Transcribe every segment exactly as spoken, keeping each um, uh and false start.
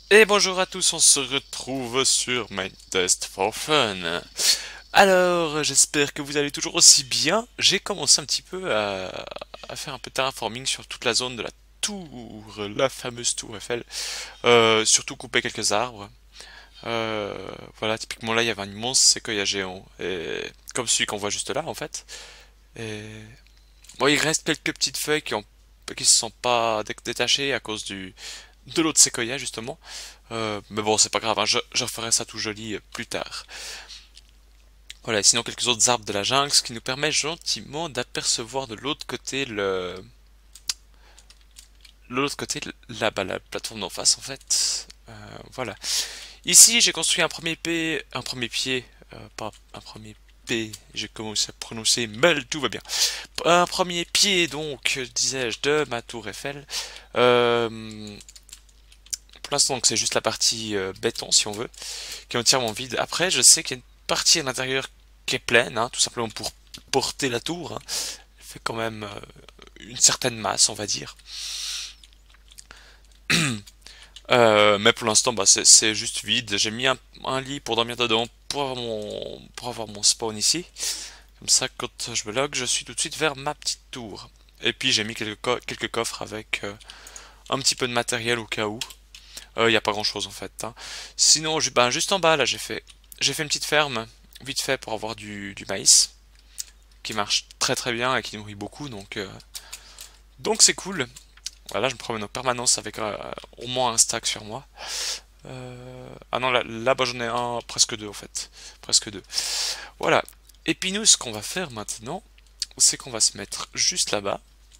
Et bonjour à tous, on se retrouve sur Mindtest for Fun. Alors, j'espère que vous allez toujours aussi bien. J'ai commencé un petit peu à, à faire un peu de terraforming sur toute la zone de la tour, la fameuse tour Eiffel. Euh, surtout couper quelques arbres. Euh, voilà, typiquement là, il y avait un immense séquoia géant, et comme celui qu'on voit juste là, en fait. Et bon, il reste quelques petites feuilles qui ont qui se sont pas dé- détachées à cause du de l'autre séquoia justement. Euh, mais bon, c'est pas grave, hein, je, je referai ça tout joli euh, plus tard. Voilà, et sinon quelques autres arbres de la jungle, ce qui nous permet gentiment d'apercevoir de l'autre côté le... de l'autre côté là-bas, la plateforme d'en face en fait. Euh, voilà. Ici, j'ai construit un premier P, un premier pied, euh, pas un premier P, j'ai commencé à prononcer mal, tout va bien. Un premier pied donc, disais-je, de ma tour Eiffel. Euh, pour l'instant, donc, c'est juste la partie euh, béton si on veut, qui est entièrement vide. Après, je sais qu'il y a une partie à l'intérieur qui est pleine, hein, tout simplement pour porter la tour, hein. Elle fait quand même euh, une certaine masse, on va dire. Euh, mais pour l'instant, bah, c'est c'est juste vide. J'ai mis un, un lit pour dormir dedans, pour avoir mon, pour avoir mon spawn ici. Comme ça, quand je me log, je suis tout de suite vers ma petite tour. Et puis j'ai mis quelques, co- quelques coffres avec euh, un petit peu de matériel au cas où. Il euh, n'y a pas grand chose en fait, hein. Sinon, je- ben, juste en bas, là, j'ai fait, j'ai fait une petite ferme, vite fait pour avoir du, du maïs, qui marche très très bien et qui nourrit beaucoup, donc euh, donc c'est cool. Voilà, je me promène en permanence avec euh, au moins un stack sur moi. Euh, ah non, là, là-bas j'en ai un, presque deux en fait, presque deux. Voilà. Et puis nous, ce qu'on va faire maintenant, c'est qu'on va se mettre juste là-bas.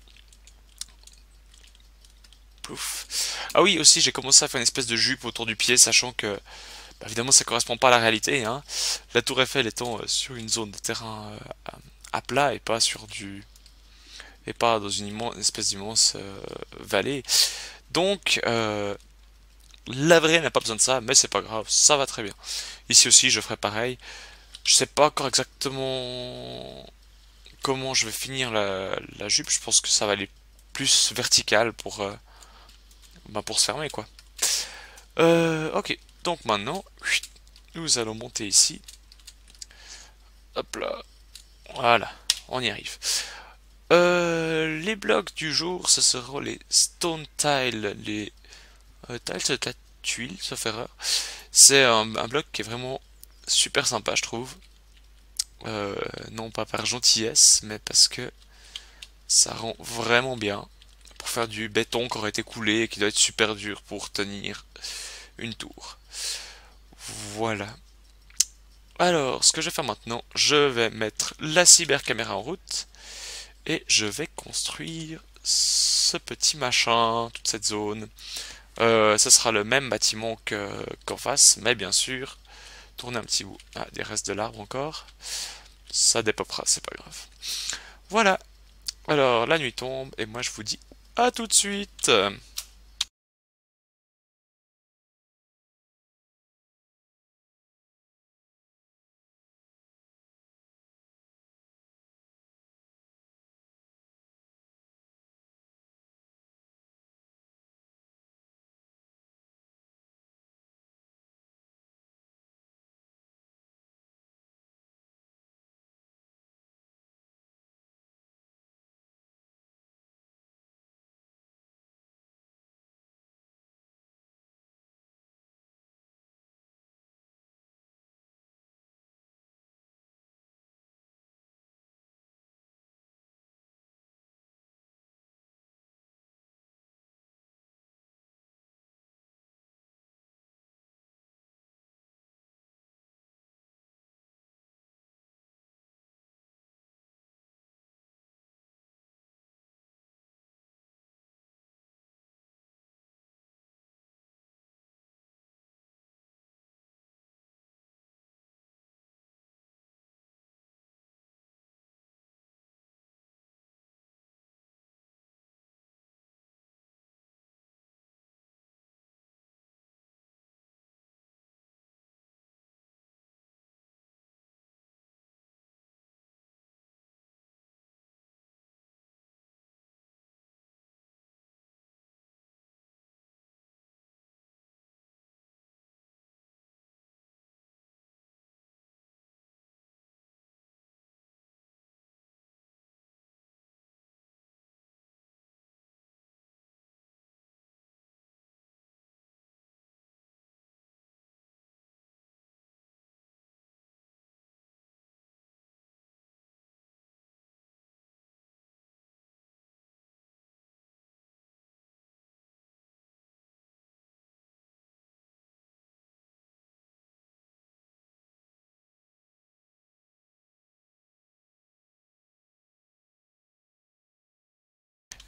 Plouf. Ah oui, aussi j'ai commencé à faire une espèce de jupe autour du pied, sachant que bah, évidemment ça correspond pas à la réalité, hein. La tour Eiffel étant euh, sur une zone de terrain euh, à, à plat et pas sur du et pas dans une, immense, une espèce d'immense euh, vallée. Donc euh, la vraie n'a pas besoin de ça, mais c'est pas grave, ça va très bien. Ici aussi je ferai pareil. Je sais pas encore exactement comment je vais finir la, la jupe. Je pense que ça va aller plus vertical pour euh, bah, pour se fermer quoi. Euh, ok, donc maintenant nous allons monter ici. Hop là, voilà, on y arrive. Euh, les blocs du jour, ce seront les stone tiles, les euh, tiles de la tuile, sauf erreur. C'est un, un bloc qui est vraiment super sympa, je trouve. Euh, non pas par gentillesse, mais parce que ça rend vraiment bien pour faire du béton qui aurait été coulé et qui doit être super dur pour tenir une tour. Voilà. Alors, ce que je vais faire maintenant, je vais mettre la cybercaméra en route et je vais construire ce petit machin, toute cette zone. Euh, ce sera le même bâtiment que, qu'en face, mais bien sûr, tourner un petit bout. Ah, des restes de l'arbre encore. Ça dépopera, c'est pas grave. Voilà. Alors, la nuit tombe, et moi je vous dis à tout de suite.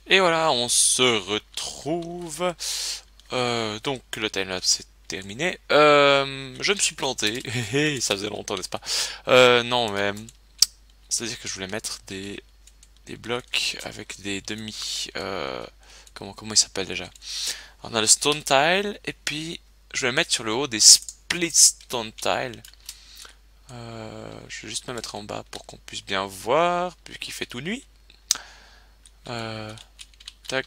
Et voilà, on se retrouve. Euh, donc le timelapse c'est terminé. Euh, je me suis planté. Ça faisait longtemps, n'est-ce pas? Euh, non, mais c'est-à-dire que je voulais mettre des des blocs avec des demi. Euh, comment comment il s'appelle déjà? On a le stone tile et puis je vais mettre sur le haut des split stone tile. Euh, je vais juste me mettre en bas pour qu'on puisse bien voir, puisqu'il fait tout nuit. Euh, tac.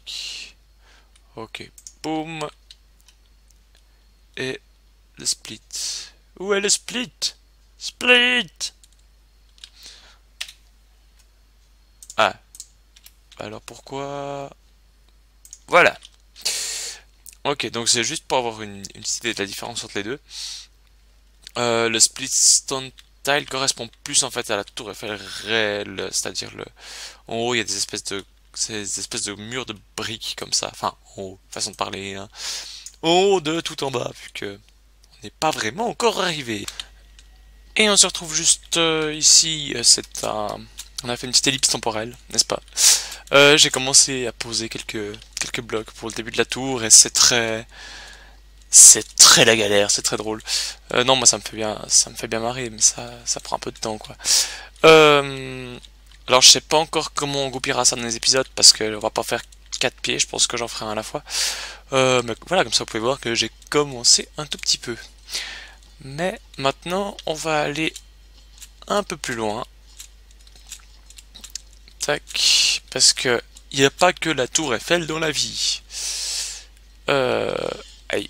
Ok. Boum. Et le split. Où est le split? Split! Ah. Alors pourquoi? Voilà. Ok, donc c'est juste pour avoir une, une idée de la différence entre les deux. Euh, le split stone tile correspond plus en fait à la tour Eiffel réelle, c'est-à-dire le, en haut il y a des espèces de, ces espèces de murs de briques comme ça, enfin en haut, façon de parler, hein. En haut de tout en bas, vu que on n'est pas vraiment encore arrivé. Et on se retrouve juste euh, ici, euh, c'est un, on a fait une petite ellipse temporelle, n'est-ce pas? Euh, j'ai commencé à poser quelques quelques blocs pour le début de la tour et c'est très c'est très la galère, c'est très drôle. Euh, non, moi ça me fait bien, ça me fait bien marrer, mais ça, ça prend un peu de temps, quoi. Euh, alors je sais pas encore comment on goupillera ça dans les épisodes parce que on va pas faire quatre pieds, je pense que j'en ferai un à la fois. Euh, mais voilà, comme ça vous pouvez voir que j'ai commencé un tout petit peu. Mais maintenant on va aller un peu plus loin. Tac, parce que il n'y a pas que la tour Eiffel dans la vie. Euh, aïe.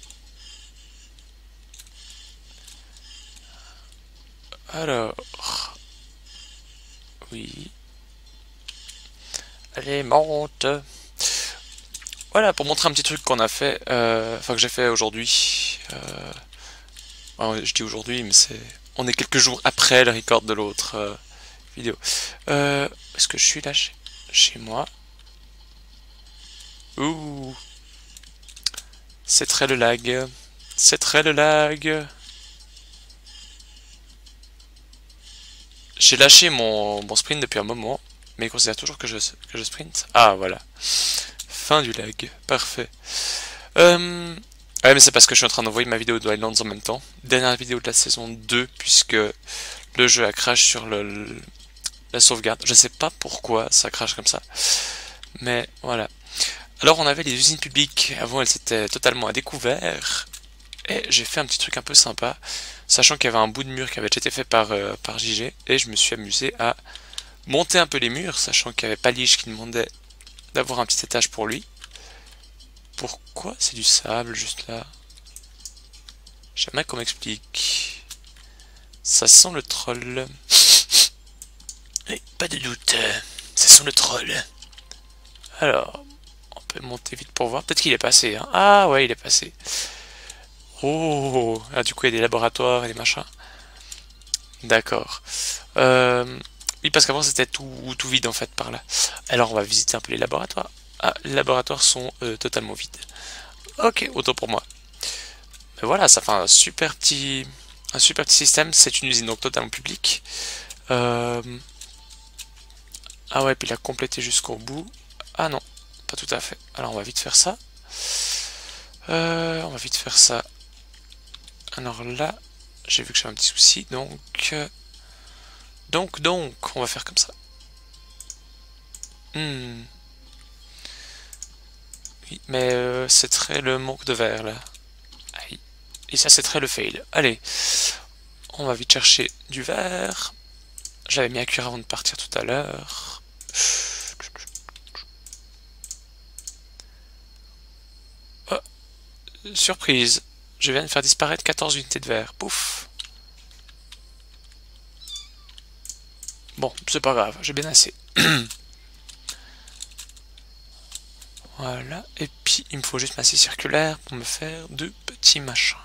Alors, oui. Allez, monte. Voilà, pour montrer un petit truc qu'on a fait, euh, enfin que j'ai fait aujourd'hui. Euh, enfin, je dis aujourd'hui, mais c'est, on est quelques jours après le record de l'autre euh, vidéo. Euh, Est-ce que je suis là chez, chez moi? Ouh, c'est très le lag. C'est très le lag. J'ai lâché mon, mon sprint depuis un moment, mais il considère toujours que je, que je sprint. Ah, voilà. Fin du lag. Parfait. Euh, ouais, mais c'est parce que je suis en train d'envoyer ma vidéo de Wildlands en même temps. Dernière vidéo de la saison deux, puisque le jeu a crash sur le, le- la sauvegarde. Je sais pas pourquoi ça crash comme ça. Mais voilà. Alors on avait les usines publiques. Avant elles étaient totalement à découvert. Et j'ai fait un petit truc un peu sympa. Sachant qu'il y avait un bout de mur qui avait déjà été fait par, euh, par J G. Et je me suis amusé à monter un peu les murs. Sachant qu'il n'y avait pas Lige qui demandait d'avoir un petit étage pour lui. Pourquoi c'est du sable juste là? Jamais qu'on m'explique. Ça sent le troll. Oui, pas de doute. Ça sent le troll. Alors, on peut monter vite pour voir. Peut-être qu'il est passé. Hein. Ah ouais, il est passé. Oh, ah, du coup il y a des laboratoires et des machins. D'accord. Euh, oui, parce qu'avant c'était tout, tout vide en fait par là. Alors on va visiter un peu les laboratoires. Ah, les laboratoires sont euh, totalement vides. Ok, autant pour moi. Mais voilà, ça fait un super petit, un super petit système. C'est une usine donc totalement publique. Euh... Ah ouais, puis il a complété jusqu'au bout. Ah non, pas tout à fait. Alors on va vite faire ça. Euh, on va vite faire ça. Alors là, j'ai vu que j'ai un petit souci, donc... euh, Donc, donc, on va faire comme ça. Hmm. Oui, mais euh, c'est très le manque de verre, là. Aïe. Et ça, c'est très le fail. Allez, on va vite chercher du verre. J'avais mis à cuire avant de partir tout à l'heure. Oh, surprise. Je viens de faire disparaître quatorze unités de verre. Pouf. Bon, c'est pas grave, j'ai bien assez. Voilà, et puis il me faut juste ma scie circulaire pour me faire deux petits machins.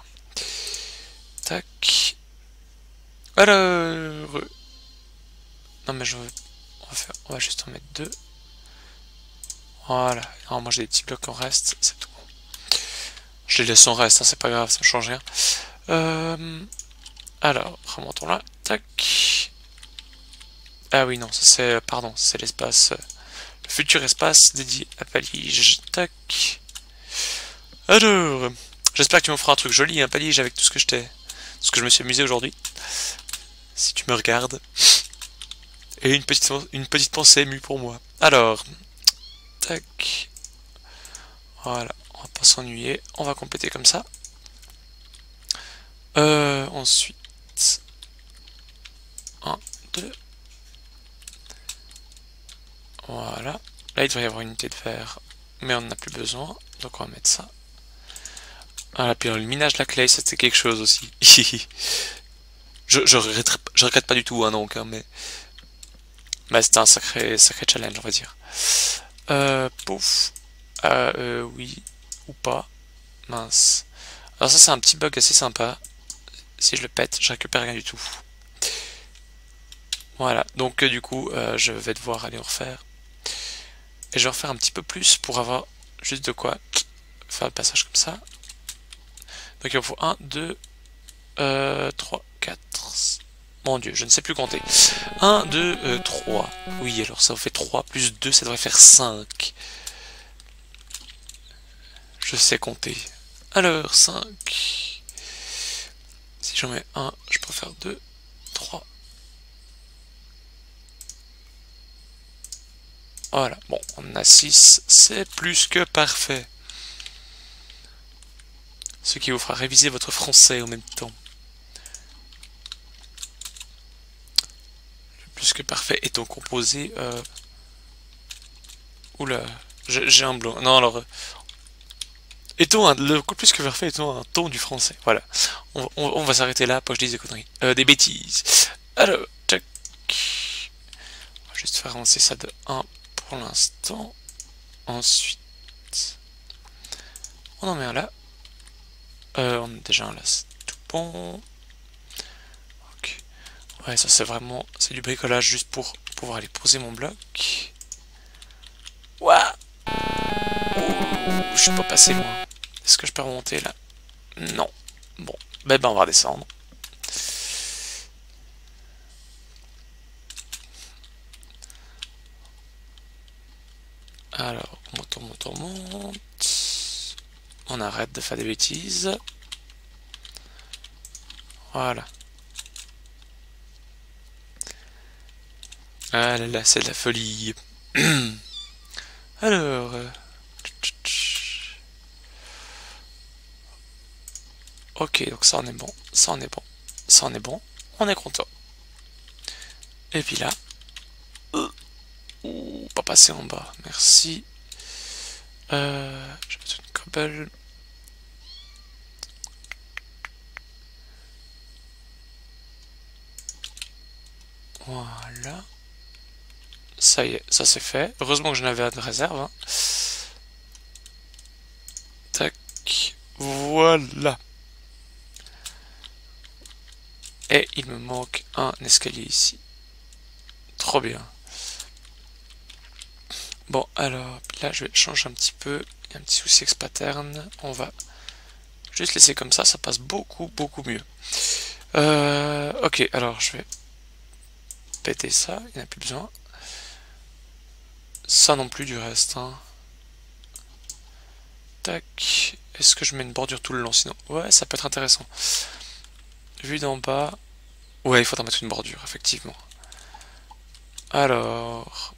Tac. Alors... Non mais je veux... On va, faire... on va juste en mettre deux. Voilà, normalement j'ai des petits blocs en reste, c'est tout. Je les laisse en reste, hein, c'est pas grave, ça ne change rien. Euh... Alors, remontons là, tac. Ah oui, non, ça c'est... Pardon, c'est l'espace... Le futur espace dédié à Palige. Tac. Alors, j'espère que tu m'en feras un truc joli, un Palige, avec tout ce que je t'ai, tout ce que je me suis amusé aujourd'hui. Si tu me regardes. Et une petite, une petite pensée émue pour moi. Alors, tac. Voilà, on va pas s'ennuyer. On va compléter comme ça. Euh, ensuite, un, deux. Voilà. Là, il devrait y avoir une unité de fer, mais on n'en a plus besoin. Donc, on va mettre ça. Voilà, puis le minage de la clay, c'était quelque chose aussi. je, je, regrette, je regrette pas du tout, hein, donc, hein, mais... mais c'était un sacré, sacré challenge, on va dire. Euh, pouf. Euh, euh, oui. Ou pas. Mince. Alors ça, c'est un petit bug assez sympa. Si je le pète, je récupère rien du tout. Voilà, donc euh, du coup, euh, je vais devoir aller en refaire. Et je vais refaire un petit peu plus pour avoir juste de quoi faire le passage comme ça. Donc il en faut un, deux, trois, quatre... Mon dieu, je ne sais plus compter. un, deux, trois. Oui, alors ça fait trois, plus deux, ça devrait faire cinq. Je sais compter. Alors, cinq. Si j'en mets un, je peux faire deux, trois. Voilà, bon, on a six, c'est plus que parfait. Ce qui vous fera réviser votre français en même temps. Le plus que parfait étant composé... Euh... Oula, j'ai un blanc. Non, alors... Étant un, le plus que parfait étant un ton du français. Voilà. On, on, on va s'arrêter là, pour que je dise des conneries. Euh, des bêtises. Alors, tac. On va juste faire avancer ça de un pour l'instant. Ensuite... On en met un là. Euh, on a déjà un là, c'est tout bon. Ok. Ouais, ça c'est vraiment... C'est du bricolage juste pour pouvoir aller poser mon bloc. Ouah. Ouh, je suis pas passé loin. Est-ce que je peux remonter là? Non. Bon, ben, ben on va redescendre. Alors, on monte, on monte, on monte. On arrête de faire des bêtises. Voilà. Ah là là, c'est de la folie. Alors... Euh... Ok, donc ça on est bon, ça on est bon, ça on est bon, on est content. Et puis là... Euh... Ouh, pas passer en bas, merci. Euh... Je vais mettre une cobble. Voilà. Ça y est, ça c'est fait. Heureusement que j'en avais de réserve. Hein. Tac. Voilà. Et il me manque un escalier ici. Trop bien. Bon, alors, là je vais changer un petit peu. Il y a un petit souci avec ce pattern. On va juste laisser comme ça, ça passe beaucoup, beaucoup mieux. Euh, ok, alors je vais péter ça, il n'y en a plus besoin. Ça non plus du reste. Hein. Tac. Est-ce que je mets une bordure tout le long sinon? Ouais, ça peut être intéressant. Vu d'en bas... Ouais, il faudra mettre une bordure, effectivement. Alors...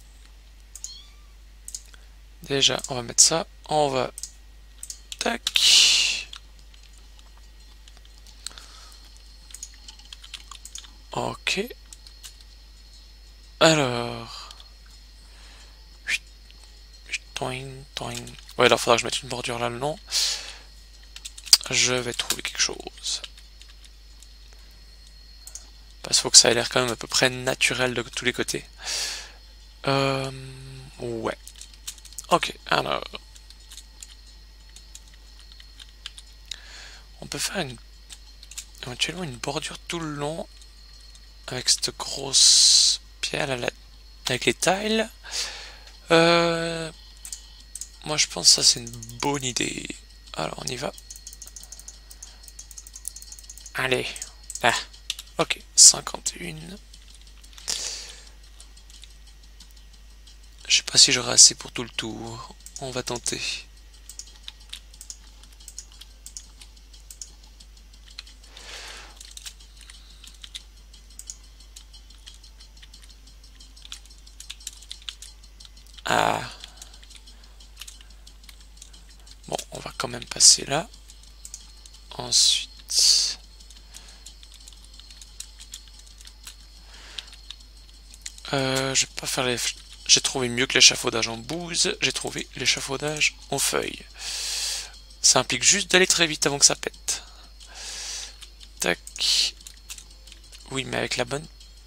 Déjà, on va mettre ça. On va... Tac. Ok. Alors... Toing, toing. Ouais, alors il faudra que je mette une bordure là le long. Je vais trouver quelque chose. Parce qu'il faut que ça ait l'air quand même à peu près naturel de tous les côtés. Euh... Ouais. Ok, alors... On peut faire une... éventuellement une bordure tout le long. Avec cette grosse pierre là, avec les tiles. Euh... Moi je pense que ça c'est une bonne idée. Alors on y va. Allez. Ah. Ok. cinquante et un. sais pas si j'aurai assez pour tout le tour. On va tenter. Ah. Bon, on va quand même passer là. Ensuite... Euh, je vais pas faire les... J'ai trouvé mieux que l'échafaudage en bouse. J'ai trouvé l'échafaudage en feuille. Ça implique juste d'aller très vite avant que ça pète. Tac. Oui, mais avec la bonne...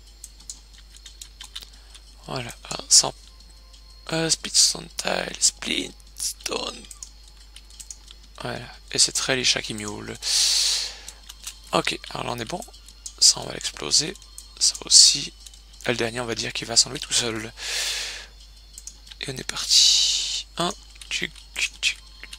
Voilà. Ah, sans... Euh, Splitstone tile. Splitstone. Voilà. Et c'est très les chats qui miaulent. Ok, alors là on est bon. Ça on va l'exploser. Ça aussi. Et le dernier on va dire qu'il va s'enlever tout seul. Et on est parti. Un. Tchic, tchic.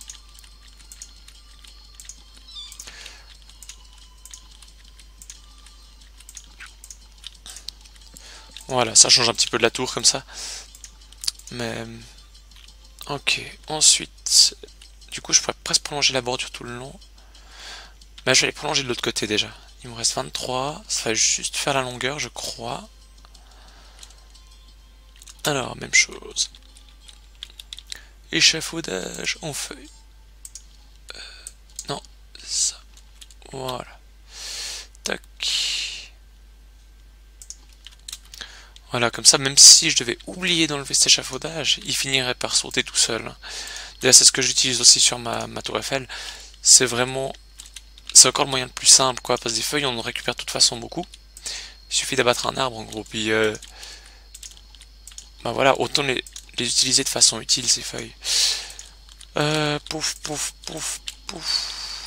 Voilà, ça change un petit peu de la tour comme ça. Mais... Ok, ensuite... Du coup, je pourrais presque prolonger la bordure tout le long. Mais je vais aller prolonger de l'autre côté déjà. Il me reste vingt-trois. Ça va juste faire la longueur, je crois. Alors, même chose. Échafaudage en feuille. Euh, non, ça. Voilà. Tac. Voilà, comme ça, même si je devais oublier d'enlever cet échafaudage, il finirait par sauter tout seul. D'ailleurs, c'est ce que j'utilise aussi sur ma, ma tour Eiffel. C'est vraiment... C'est encore le moyen le plus simple, quoi, parce que des feuilles, on en récupère de toute façon beaucoup. Il suffit d'abattre un arbre, en gros, puis... Euh, ben voilà, autant les, les utiliser de façon utile, ces feuilles. Euh, pouf, pouf, pouf, pouf.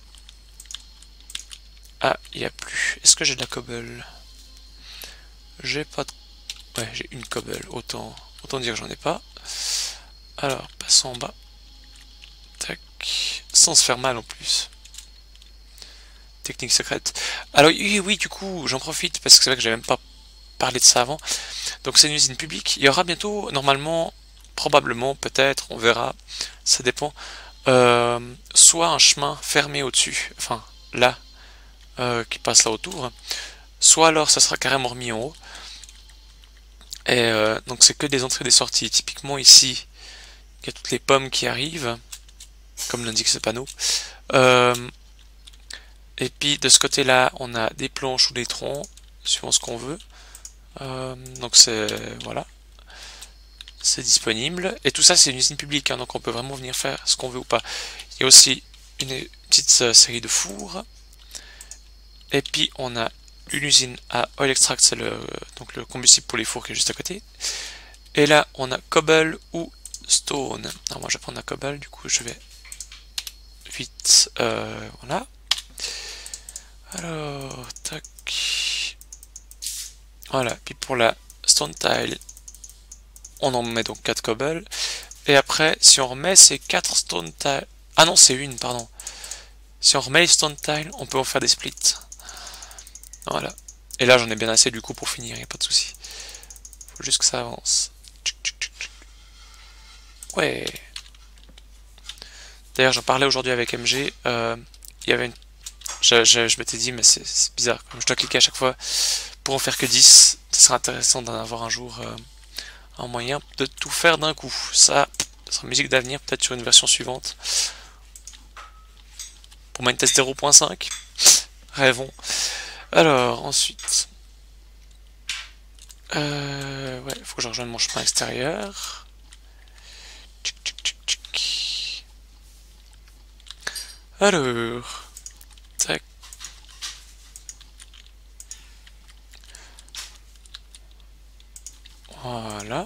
Ah, il n'y a plus. Est-ce que j'ai de la cobble? J'ai pas de... Ouais, j'ai une cobble, autant, autant dire que j'en ai pas. Alors, passons en bas. Tac. Sans se faire mal en plus. Technique secrète. Alors oui, oui, du coup, j'en profite parce que c'est vrai que j'avais même pas parlé de ça avant. Donc c'est une usine publique. Il y aura bientôt, normalement, probablement, peut-être, on verra, ça dépend, euh, soit un chemin fermé au-dessus, enfin là, euh, qui passe là autour, soit alors ça sera carrément remis en haut. Et euh, donc c'est que des entrées et des sorties. Typiquement ici, il y a toutes les pommes qui arrivent, comme l'indique ce panneau. Euh, et puis de ce côté-là, on a des planches ou des troncs, suivant ce qu'on veut. Euh, donc c'est voilà, c'est disponible. Et tout ça, c'est une usine publique, hein, donc on peut vraiment venir faire ce qu'on veut ou pas. Il y a aussi une petite euh, série de fours. Et puis on a une usine à oil extract, c'est le, donc le combustible pour les fours qui est juste à côté. Et là, on a cobble ou stone. Alors moi, je vais prendre la cobble, du coup, je vais vite, euh, voilà. Alors, tac. Voilà, puis pour la stone tile, on en met donc quatre cobble. Et après, si on remet ces quatre stone tile... Ah non, c'est une, pardon. Si on remet les stone tile, on peut en faire des splits. Voilà. Et là, j'en ai bien assez du coup pour finir, il n'y a pas de souci. Faut juste que ça avance. Ouais. D'ailleurs, j'en parlais aujourd'hui avec M G. Euh, il y avait une... Je, je, je m'étais dit, mais c'est bizarre. Comme je dois cliquer à chaque fois pour en faire que dix. Ce serait intéressant d'en avoir un jour euh, un moyen de tout faire d'un coup. Ça, ça sera musique d'avenir, peut-être sur une version suivante. Pour Mindtest zéro point cinq. Rêvons. Alors, ensuite... Euh, ouais, il faut que je rejoigne mon chemin extérieur. Tchic, tchic, tchic, tchic. Alors... Tac. Voilà.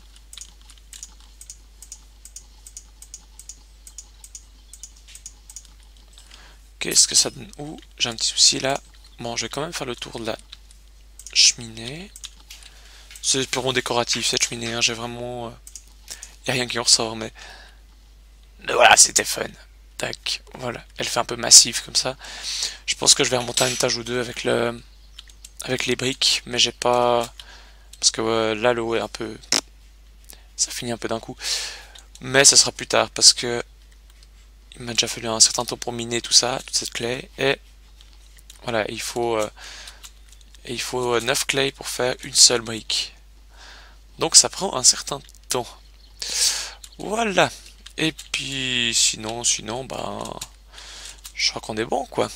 Qu'est-ce que ça donne? Ouh, j'ai un petit souci là. Bon, je vais quand même faire le tour de la cheminée. C'est purement décoratif cette cheminée, hein. J'ai vraiment... Il euh, n'y a rien qui en ressort, mais... mais voilà, c'était fun. Tac, voilà. Elle fait un peu massif comme ça. Je pense que je vais remonter un étage ou deux avec le... avec les briques, mais j'ai pas... Parce que euh, là, le haut est un peu... ça finit un peu d'un coup. Mais ça sera plus tard parce que il m'a déjà fallu un certain temps pour miner tout ça, toute cette clé. Et voilà, il faut, euh, il faut neuf clés pour faire une seule brique. Donc ça prend un certain temps. Voilà. Et puis sinon, sinon, ben, je crois qu'on est bon, quoi.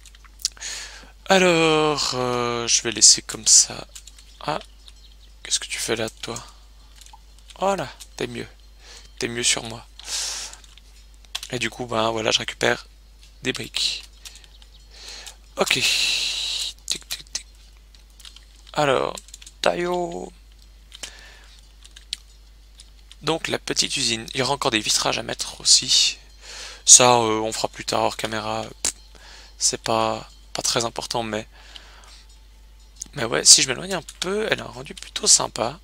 Alors, euh, je vais laisser comme ça. Ah, qu'est-ce que tu fais là, toi? Voilà, t'es mieux. T'es mieux sur moi. Et du coup, ben voilà, je récupère des briques. Ok. Tic, tic, tic. Alors, taillot. Donc la petite usine. Il y aura encore des vitrages à mettre aussi. Ça, euh, on fera plus tard hors caméra. C'est pas, pas très important, mais... Mais ouais, si je m'éloigne un peu, elle a un rendu plutôt sympa.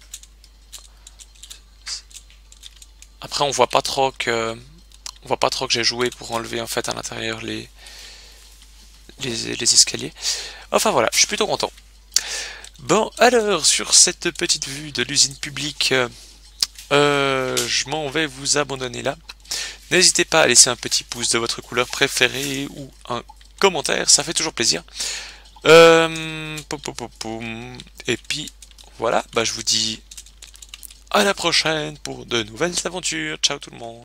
Après, on voit pas trop que... On voit pas trop que j'ai joué pour enlever en fait à l'intérieur les... les... les escaliers. Enfin voilà, je suis plutôt content. Bon, alors, sur cette petite vue de l'usine publique, euh, je m'en vais vous abandonner là. N'hésitez pas à laisser un petit pouce de votre couleur préférée ou un commentaire, ça fait toujours plaisir. Euh, pom, pom, pom, pom. Et puis, voilà, bah, je vous dis à la prochaine pour de nouvelles aventures. Ciao tout le monde.